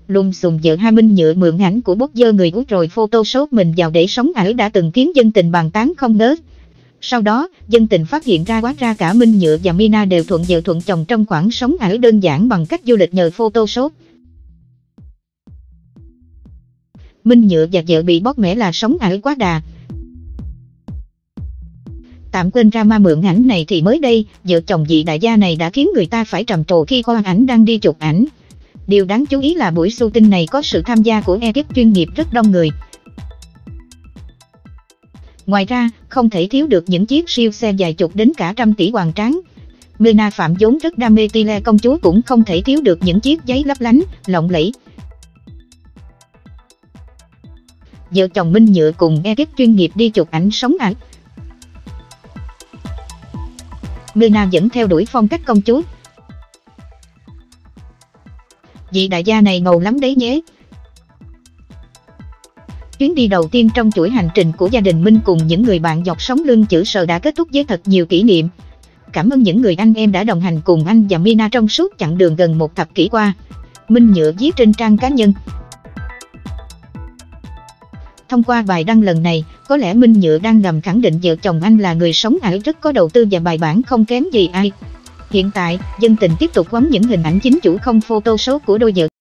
Lùm xùm vợ hai Minh Nhựa mượn ảnh của bốc dơ người út rồi photoshop mình vào để sống ảo đã từng khiến dân tình bàn tán không ngớt. Sau đó, dân tình phát hiện ra hóa ra cả Minh Nhựa và Mina đều thuận vợ thuận chồng trong khoảng sống ảo đơn giản bằng cách du lịch nhờ photoshop. Minh Nhựa và vợ bị bóp mẽ là sống ảo quá đà. Tạm quên drama mượn ảnh này thì mới đây, vợ chồng vị đại gia này đã khiến người ta phải trầm trồ khi khoe ảnh đang đi chụp ảnh. Điều đáng chú ý là buổi shooting này có sự tham gia của ekip chuyên nghiệp rất đông người. Ngoài ra, không thể thiếu được những chiếc siêu xe dài chục đến cả trăm tỷ hoành tráng. Mina Phạm vốn rất đam mê Tile công chúa cũng không thể thiếu được những chiếc giấy lấp lánh, lộng lẫy. Vợ chồng Minh Nhựa cùng ekip chuyên nghiệp đi chụp ảnh sống ảo. Mina vẫn theo đuổi phong cách công chúa. Vị đại gia này ngầu lắm đấy nhé. Chuyến đi đầu tiên trong chuỗi hành trình của gia đình Minh cùng những người bạn dọc sóng lưng chữ sờ đã kết thúc với thật nhiều kỷ niệm. Cảm ơn những người anh em đã đồng hành cùng anh và Mina trong suốt chặng đường gần một thập kỷ qua. Minh Nhựa viết trên trang cá nhân. Thông qua bài đăng lần này, có lẽ Minh Nhựa đang ngầm khẳng định vợ chồng anh là người sống ảo rất có đầu tư và bài bản không kém gì ai. Hiện tại, dân tình tiếp tục ngắm những hình ảnh chính chủ không photoshop của đôi vợ